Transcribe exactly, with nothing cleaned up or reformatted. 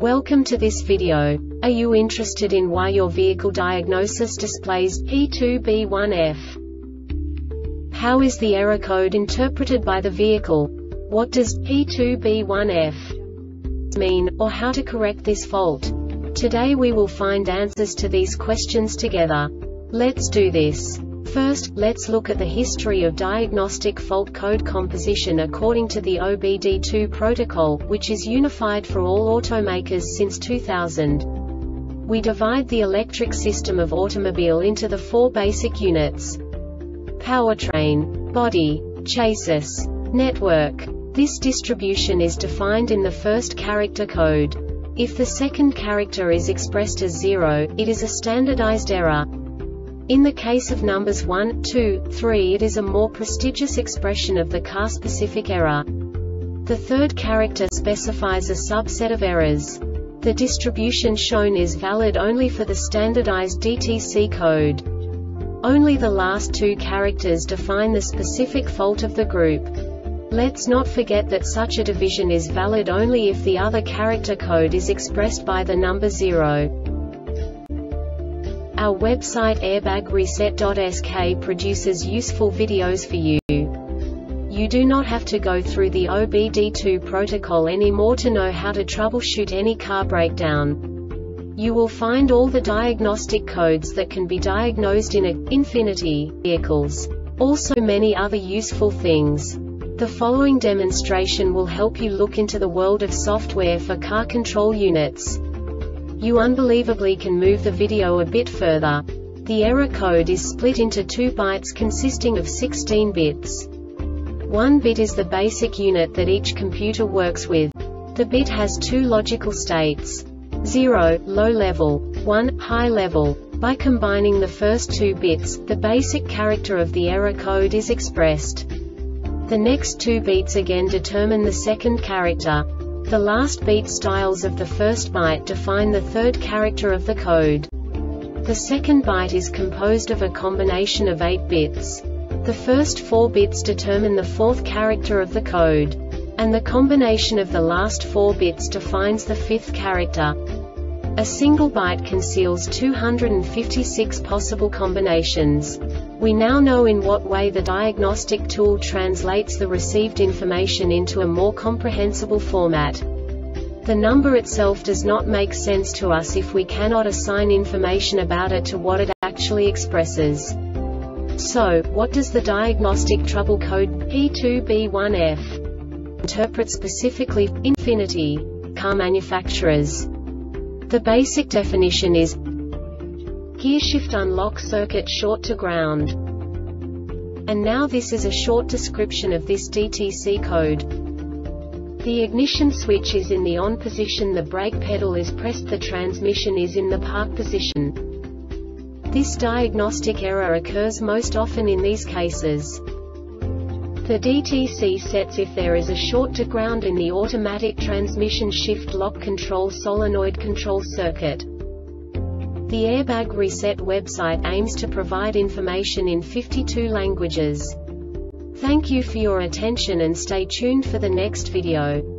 Welcome to this video. Are you interested in why your vehicle diagnosis displays P two B one F? How is the error code interpreted by the vehicle? What does P two B one F mean, or how to correct this fault? Today we will find answers to these questions together. Let's do this. First, let's look at the history of diagnostic fault code composition according to the O B D two protocol, which is unified for all automakers since two thousand. We divide the electric system of automobile into the four basic units: powertrain, body, chassis, network. This distribution is defined in the first character code. If the second character is expressed as zero, it is a standardized error. In the case of numbers one, two, three, it is a more prestigious expression of the car-specific error. The third character specifies a subset of errors. The distribution shown is valid only for the standardized D T C code. Only the last two characters define the specific fault of the group. Let's not forget that such a division is valid only if the other character code is expressed by the number zero. Our website airbag reset dot S K produces useful videos for you. You do not have to go through the O B D two protocol anymore to know how to troubleshoot any car breakdown. You will find all the diagnostic codes that can be diagnosed in a Infiniti vehicles. Also many other useful things. The following demonstration will help you look into the world of software for car control units. You unbelievably can move the video a bit further. The error code is split into two bytes consisting of sixteen bits. One bit is the basic unit that each computer works with. The bit has two logical states: zero, low level, one, high level. By combining the first two bits, the basic character of the error code is expressed. The next two bits again determine the second character. The last beat styles of the first byte define the third character of the code. The second byte is composed of a combination of eight bits. The first four bits determine the fourth character of the code. And the combination of the last four bits defines the fifth character. A single byte conceals two hundred fifty-six possible combinations. We now know in what way the diagnostic tool translates the received information into a more comprehensible format. The number itself does not make sense to us if we cannot assign information about it to what it actually expresses. So, what does the diagnostic trouble code P two B one F interpret specifically for Infiniti car manufacturers? The basic definition is gearshift unlock circuit short to ground. And now this is a short description of this D T C code. The ignition switch is in the on position, the brake pedal is pressed, the transmission is in the park position. This diagnostic error occurs most often in these cases. The D T C sets if there is a short to ground in the automatic transmission shift lock control solenoid control circuit. The Airbag Reset website aims to provide information in fifty-two languages. Thank you for your attention and stay tuned for the next video.